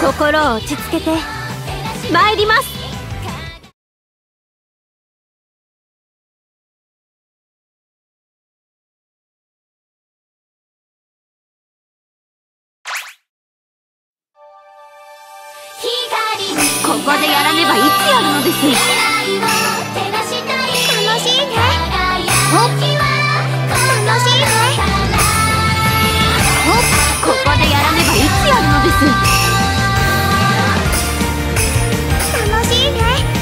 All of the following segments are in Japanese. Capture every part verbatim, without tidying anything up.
心を落ち着けて参ります。ここでやらねばいつやるのです。 楽しいね。楽しいね。 ここでやらねばいつやるのです。 楽しいね。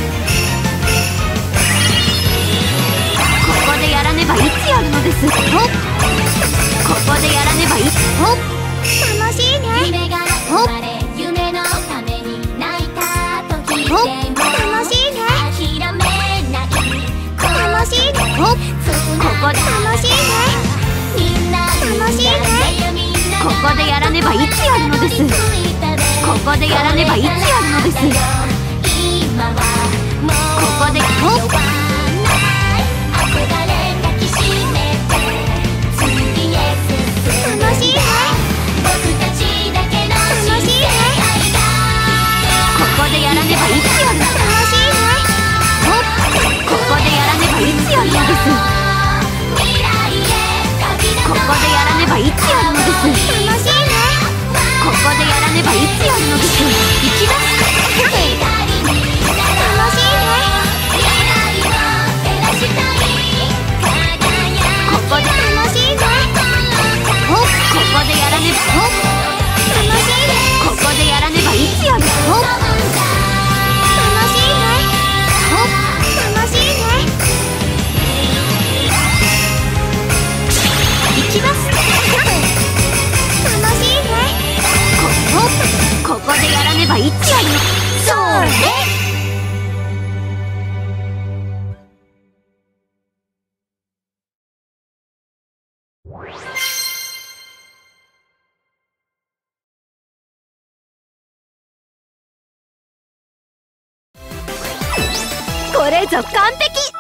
ここでやらねばいつやるのです。ここでやらねばいつ。 楽しいね。 夢のために泣いた時でも楽しいね。 諦めない楽しいね。 ここで楽しいね。 みんな楽しいね。 ここでやらねばいつやるのです。ここでやらねばいつやるのです。 今はもうここで迷わない憧れ抱きしめて次へ進む楽しいね。 僕たちだけの新世界がここでやらねばいつやるのです。 楽しいね。 ここでやらねばいつやるのです。 未来へ旅立とうここでやらねばいつやるのです。 楽しいね。 ここでやらねばいつやるのです。行きます。 楽しいね。 ここで楽しいね。 ここでやらねば楽しいね。 ここでやらねばいつやる。 楽しいね。楽しいね。 行きます。 楽しいね。 ここでやらねばいつやるの。 それ。 これぞ完璧。